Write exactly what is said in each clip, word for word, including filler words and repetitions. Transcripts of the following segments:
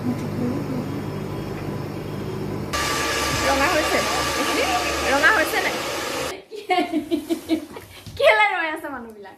ৰঙা হৈছে ৰঙা হৈছে নাই কেলা ৰৈ আছে মানুহবিলাক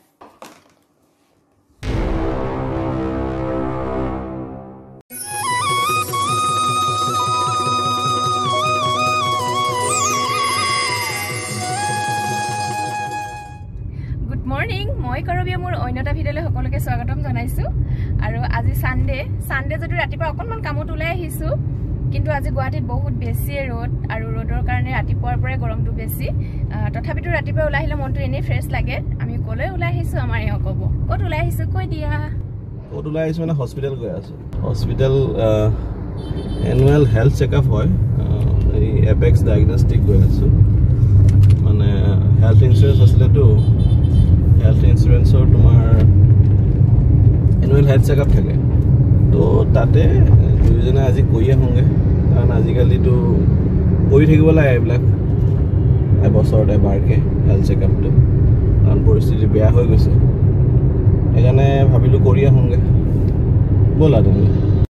গুড মৰ্নিং মই কৰবিয়া মোৰ অন্যটা ভিডিঅ'লৈ সকলোকে স্বাগতম জনাইছো আৰু আজি সানডে সানডে যদি ৰাতিপুৱা অকনমান কামত ওলাই আহিছো কিন্তু আজি গুৱাহাটীত বহুত বেছি ৰ'দ আৰু ৰ'দৰ কাৰণে ৰাতিপুৱাৰ পৰাই গৰমটো বেছি তথাপিতো ৰাতিপুৱা ওলাই আহিলে মনটো এনে ফ্ৰেছ লাগে আমি কলৈ ওলাই আহিছো আমাৰ এও ক'ব ক'ত ওলাই আহিছো কৈ দিয়া ক'ত ওলাই আহিছো মানে হস্পিটেল গৈ আছো হস্পিটেল এনুৱেল হেল্থ চেকআপ হয় এই এপেক্স ডায়াগনষ্টিক গৈ আছো মানে হেল্থ ইন্সুৰেন্স আছিলেতো হেল্থ ইন্সুৰেন্সৰ তোমাৰ এনুৱেল হেল্থ চেকআপ থাকে তো তাতে দুইজনে আজি কৈ আহোঁগে কাৰণ আজিকালিতো কৰি থাকিব লাগে এইবিলাক এবছৰত এবাৰকে হেল্থ চেকআপটো কাৰণ পৰিস্থিতি বেয়া হৈ গৈছে সেইকাৰণে ভাবিলোঁ কৰি আহোঁগে ব'লা তুমি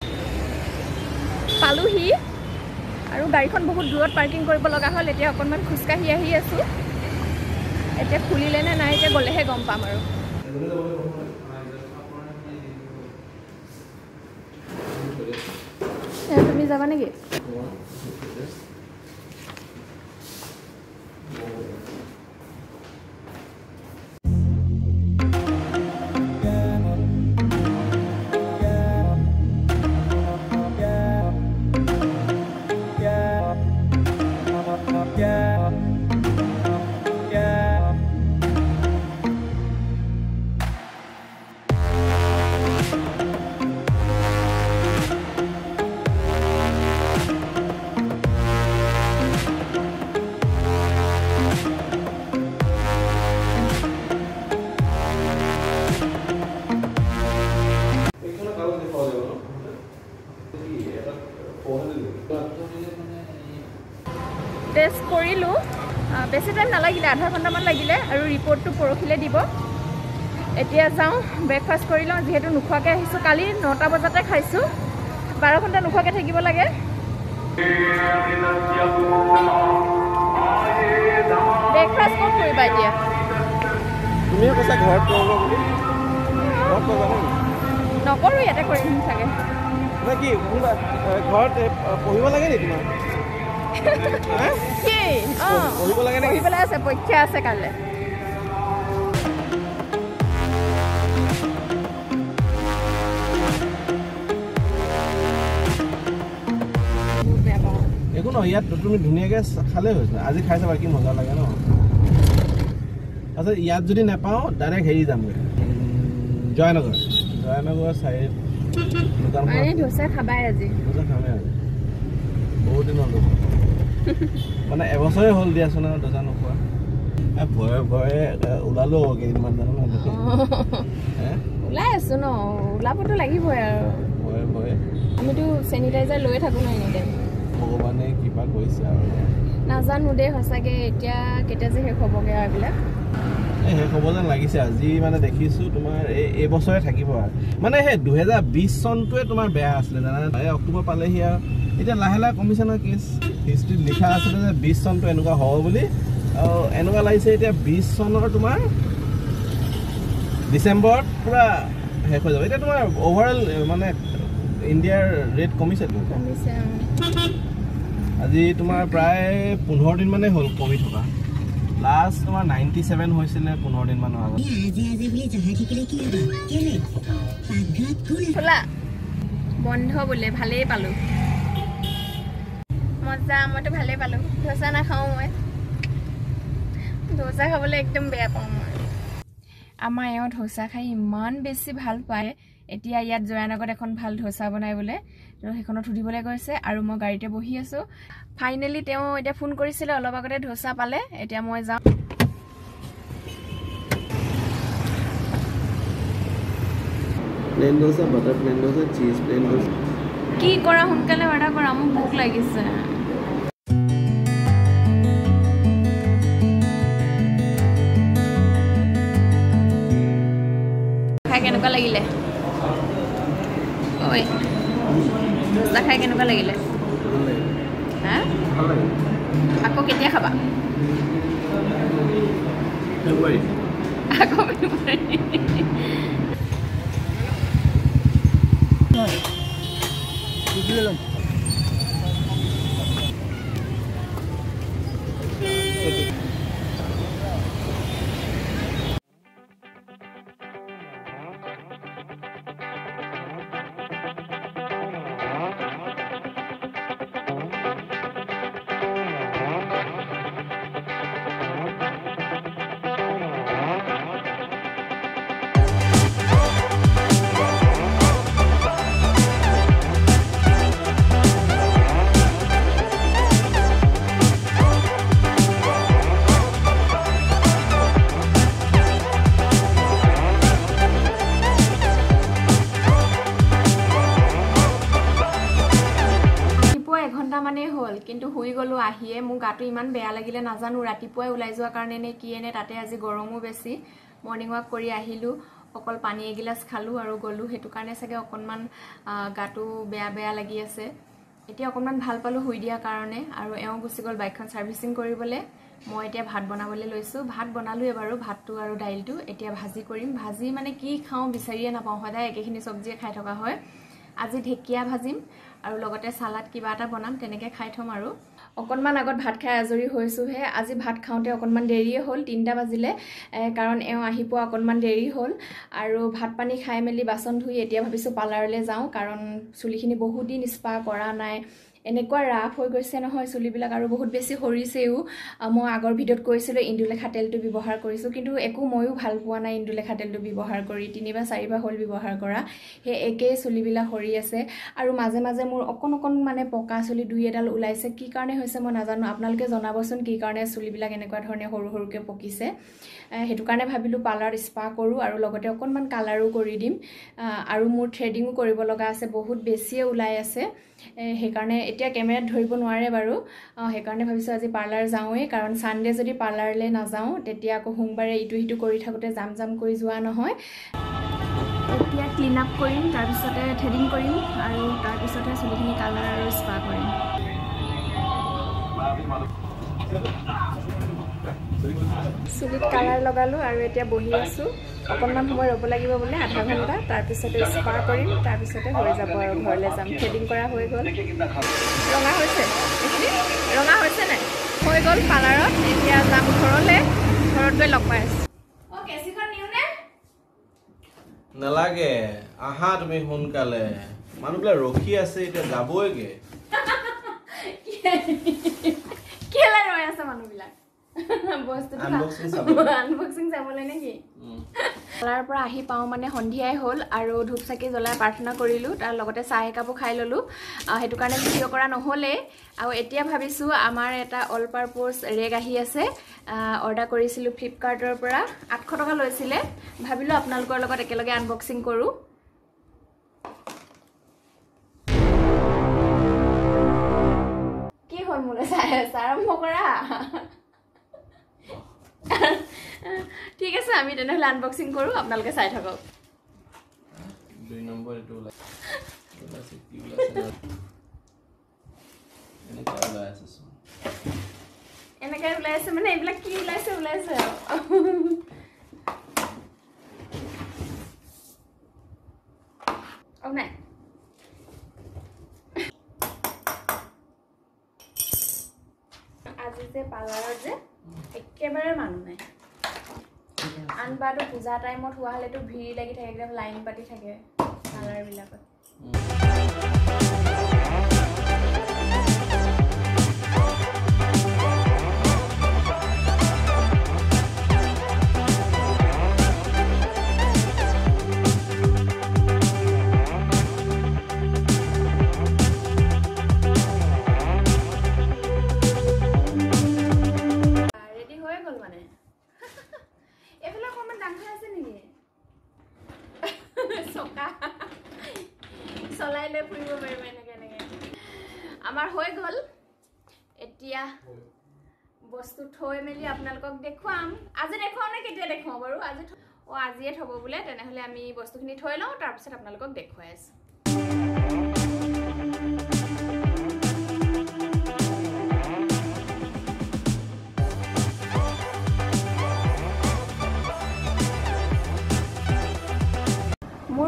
পালোহি আৰু গাড়ীখন বহুত দূৰত পাৰ্কিং কৰিব লগা হ'ল এতিয়া অকণমান খোজকাঢ়ি আহি আছো এতিয়া খুলিলে নে নাই এতিয়া গ'লেহে গম পাম আৰু তুমি যাবা নেকি টেষ্ট কৰিলোঁ বেছি টাইম নালাগিলে আধা ঘণ্টামান লাগিলে আৰু ৰিপৰ্টটো পৰহিলে দিব এতিয়া যাওঁ ব্ৰেকফাষ্ট কৰি লওঁ যিহেতু নোখোৱাকৈ আহিছোঁ কালি নটা বজাতে খাইছোঁ বাৰ ঘণ্টা নোখোৱাকৈ থাকিব লাগে ব্ৰেকফাষ্ট ক'ত কৰিবা এতিয়া তুমিয়ে কৈছা ঘৰত কৰিব বুলি ঘৰত কৰিবা নকৰোঁ ইয়াতে কৰিম চাগে কি ঘৰত পঢ়িব লাগে নি তোমাৰ কি অঁ পঢ়িবলৈ আছে পৰীক্ষা আছে কাইলৈ একো নহয় ইয়াত তুমি ধুনীয়াকৈ খালেই হৈছে আজি খাই চাবা কি মজা লাগে ন তাৰপিছত ইয়াত যদি নাপাওঁ ডাইৰেক্ট হেৰি যামগৈ জয়নগৰ জয়নগৰ চাইড ধোচা খাবাই আজি ধোচা খামেই আজি বহুত দিন হ'ল মানে এবছৰে হ'ল দিয়াচোন আৰু ধোচা নোখোৱা ভয়ে ভয়ে ওলালো কেইদিনমান জানো ন ওলাই আছো ন ওলাবতো লাগিবই আৰু ভয়ে ভয়ে আমিতো চেনিটাইজাৰ লৈ থাকোঁ ন এনি টাইম ভগৱানে কিবা কৰিছে আৰু নাজানো দেই সঁচাকৈ এতিয়া কেতিয়া যে শেষ হ'বগৈ আৰু এইবিলাক এই শেষ হ'ব যেন লাগিছে আজি মানে দেখিছোঁ তোমাৰ এই এইবছৰে থাকিব আৰু মানে সেই দুহেজাৰ বিছ চনটোৱে তোমাৰ বেয়া আছিলে জানা এই অক্টোবৰ পালেহি আৰু এতিয়া লাহে লাহে কমিছে নহয় কেছ হিষ্ট্ৰীত লিখা আছিলে যে বিছ চনটো এনেকুৱা হ'ব বুলি আৰু এনেকুৱা লাগিছে এতিয়া বিছ চনৰ তোমাৰ ডিচেম্বৰত পূৰা শেষ হৈ যাব এতিয়া তোমাৰ অভাৰঅল মানে ইণ্ডিয়াৰ ৰেট কমিছে কমিছে আজি তোমাৰ প্ৰায় পোন্ধৰ দিন মানেই হ'ল কমি থকা লাষ্ট তোমাৰ নাইণ্টি ছেভেন হৈছিলে পোন্ধৰ দিন মানৰ আগত খোলা বন্ধ বোলে ভালেই পালোঁ মজা মইতো ভালেই পালোঁ ধোচা নাখাওঁ মই ধোচা খাবলৈ একদম বেয়া পাওঁ মই আমাৰ এওঁ ধোচা খাই ইমান বেছি ভাল পায় এতিয়া ইয়াত জয়ানগৰত এখন ভাল ধোচা বনাই বোলে তো সেইখনত সুধিবলৈ গৈছে আৰু মই গাড়ীতে বহি আছোঁ ফাইনেলি তেওঁ এতিয়া ফোন কৰিছিলে অলপ আগতে ধোচা পালে এতিয়া মই যাওঁ plain dosa butter plain dosa cheese plain dosa কি কৰা সোনকালে অৰ্ডাৰ কৰা মোক ভোক লাগিছে খাই কেনেকুৱা লাগিলে ঐ দোচা খাই কেনেকুৱা লাগিলে হা আকৌ কেতিয়া খাবা আকৌ মানে হল কিন্তু হুই গলো আহিয়ে মু গাটো ইমান বেয়া লাগিলে নাজানো ৰাতিপুৱাই ওলাই যোৱা কাৰণে নে কি এনে তাতে আজি গৰমো বেছি মৰ্নিং ৱাক কৰি আহিলো অকল পানী এগিলাস খালো আৰু গলো হেতু কাৰণে চাগে অকনমান গাটো বেয়া বেয়া লাগি আছে এতিয়া অকনমান ভাল পালো হুই দিয়া কাৰণে আৰু এও গুছি গল বাইকখন সাৰ্ভিসিং কৰিবলে মই এতিয়া ভাত বনাবলৈ লৈছো ভাত বনালো এবাৰো ভাতটো আৰু দাইলটো এতিয়া ভাজি কৰিম ভাজি মানে কি খাও বিচাৰিয়ে নাপাও সদায় একেখিনি সবজি খাই থকা হয় আজি ঢেকিয়া ভাজিম আৰু লগতে সালাড কিবা এটা বনাম তেনেকে খাই থম আৰু অকনমান আগত ভাত খাই আজৰি হৈছো হে আজি ভাত খাওঁতে অকনমান দেৰিয়ে হ'ল তিনটা বাজিলে কাৰণ এও আহিপো অকনমান দেৰি হ'ল আৰু ভাত পানী খাই মেলি বাসন ধুই এতিয়া ভাবিছো পাৰ্লাৰলৈ যাওঁ কাৰণ চুলিখিনি বহুত দিন স্পা কৰা নাই এনেকুৱা ৰাফ হৈ গৈছে নহয় চুলিবিলাক আৰু বহুত বেছি হৰিছেও মই আগৰ ভিডিঅত কৈছিলো ইন্দুলেখা তেলটো ব্যৱহাৰ কৰিছো কিন্তু একো ময়ো ভাল পোৱা নাই ইন্দুলেখা তেলটো ব্যৱহাৰ কৰি তিনিবা চাৰিবা হল ব্যৱহাৰ কৰা হে একে চুলিবিলাক হৰি আছে আৰু মাজে মাজে মোৰ অকন অকন মানে পকা চুলি দুই এডাল ওলাইছে কি কাৰণে হৈছে মই নাজানো আপোনালোকে জনাবচোন কি কাৰণে চুলিবিলাক এনেকুৱা ধৰণে হৰু হৰুকে পকিছে হেতু কাৰণে ভাবিলো পাৰ্লাৰ স্পা কৰো আৰু লগতে অকনমান কালাৰো কৰি দিম আৰু মোৰ থ্ৰেডিংও কৰিব লগা আছে বহুত বেছিয়ে ওলাই আছে হে কাৰণে এতিয়া ক্যামেৰাত ধৰিব নোৱাৰে বাৰু হে কাৰণে ভাবিছো আজি পাৰ্লাৰ যাওঁৱে কাৰণ সানডে যদি পাৰ্লাৰলে না যাওঁ তেতিয়া আকৌ সোমবাৰে ইটো হিটো কৰি থাকোতে জাম জাম কৰি যোৱা নহয় এতিয়া ক্লিন আপ কৰিম তাৰ পিছতে থ্ৰেডিং কৰিম আৰু তাৰ পিছতে চুলিখিনি কালাৰ আৰু স্পা কৰিম চুলিত কালাৰ লগালো আৰু এতিয়া বহি আছো অকনমান সময় ৰব লাগিব বলে আধা ঘন্টা তাৰ পিছতে স্পা কৰিম তাৰ পিছতে হৈ যাব আৰু ঘৰলে যাম থ্ৰেডিং কৰা হৈ গল ৰঙা হৈছে ৰঙা হৈছে নাই হৈ গল পাৰ্লাৰত এতিয়া যাম ঘৰলে ঘৰত গৈ লগ পাই আছো ও কেছিখন নিউ নে নালাগে আহা তুমি সোনকালে মানুহবিলাক ৰখি আছে এতিয়া যাবইগে কেলা ৰৈ আছে মানুহবিলাক বস্তুটো আনবক্সিং চাবলৈ নেকি তাৰ পৰা আহি পাও মানে সন্ধিয়াই হ'ল আৰু ধূপ চাকি জ্বলাই প্ৰাৰ্থনা কৰিলো তাৰ লগতে চাহ একাপো খাই ললো হেতু কাৰণে ভিডিও কৰা নহলে আৰু এতিয়া ভাবিছো আমাৰ এটা অল পাৰপজ ৰেগ আহি আছে অৰ্ডাৰ কৰিছিলো ফ্লিপকাৰ্টৰ পৰা আঠশ টকা লৈছিলে ভাবিলো আপোনালোকৰ লগত একেলগে আনবক্সিং কৰো কি হ'ল মোলে চাই আৰম্ভ কৰা ঠিক আছে আমি তেনেহলে আনবক্সিং কৰো আপোনালোকে চাই থাকক দুই নম্বৰ এটো ওলাই ওলাইছে কি ওলাইছে এনেকা ওলাইছে এনেকা ওলাইছে মানে এইবিলাক কি ওলাইছে ওলাইছে আৰু নাই আজি যে পাৰ্লাৰত যে একেবাৰে মানুহ নাই আনবাৰটো পূজা টাইমত হোৱা হলেতো ভিৰ লাগি থাকে একদম লাইন পাতি থাকে পাৰ্লাৰ বিলাকত চলাইলে ফুৰিব পাৰিব এনেকে এনেকে আমাৰ হৈ গল এতিয়া বস্তু থৈ মেলি আপোনালোকক দেখুৱাম আজি দেখুৱাও নে কেতিয়া দেখুৱাও বাৰু আজি ও আজিয়ে থব বোলে তেনেহলে আমি বস্তুখিনি থৈ লওঁ তাৰ পিছত আপোনালোকক দেখুৱাই আছো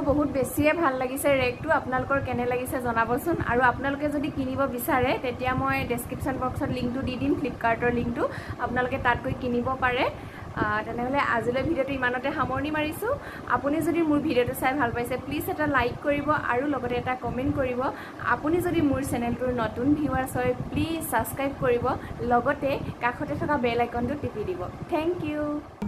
বহুত বেছিয়ে ভাল লাগিছে ৰেগটো আপোনালোকৰ কেনে লাগিছে জনাবচোন আৰু আপোনালোকে যদি কিনিব বিচাৰে তেতিয়া মই ডেসক্ৰিপশন বক্সত লিংকটো দি দিম ফ্লিপকাৰ্টৰ লিংকটো আপোনালোকে তাত গৈ কিনিব পাৰে তেনেহলে আজিলৈ ভিডিওটো ইমানতে সামৰণি মাৰিছো আপুনি যদি মোৰ ভিডিওটো চাই ভাল পাইছে প্লিজ এটা লাইক কৰিব আৰু লগতে এটা কমেন্ট কৰিব আপুনি যদি মোৰ চেনেলটোৰ নতুন ভিউৱাৰ্ছ হয় প্লিজ সাবস্ক্ৰাইব কৰিব লগতে কাষতে থকা বেল আইকনটো টিপি দিব থ্যাংক ইউ